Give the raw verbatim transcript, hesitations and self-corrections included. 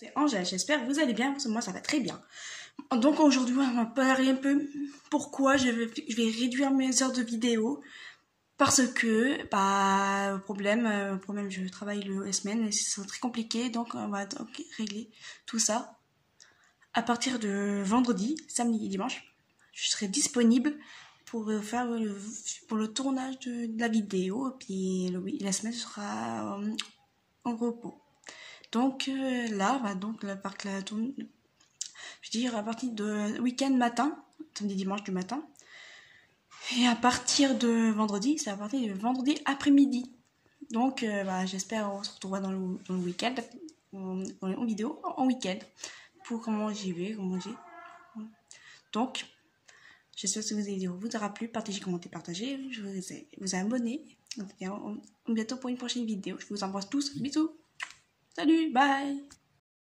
C'est Angèle, j'espère que vous allez bien, parce que moi ça va très bien. Donc aujourd'hui on va parler un peu pourquoi je vais, je vais réduire mes heures de vidéo. Parce que, bah, problème, euh, problème, je travaille le, la semaine et c'est très compliqué, donc on va donc régler tout ça. À partir de vendredi, samedi et dimanche, je serai disponible pour faire le, pour le tournage de, de la vidéo, puis le, la semaine sera euh, en repos. Donc euh, là, bah, donc la, par la tourne, je veux dire à partir de week-end matin, samedi dimanche du matin, et à partir de vendredi, c'est à partir de vendredi après-midi. Donc euh, bah, j'espère on se retrouvera dans le, dans le week-end, en, en vidéo, en week-end, pour comment j'y vais, comment j'ai. Donc, j'espère que vous avez vous aura plu, partagez, commentez, partagez, je vous, vous abonnez. Et à bientôt pour une prochaine vidéo. Je vous embrasse tous, bisous, salut, bye.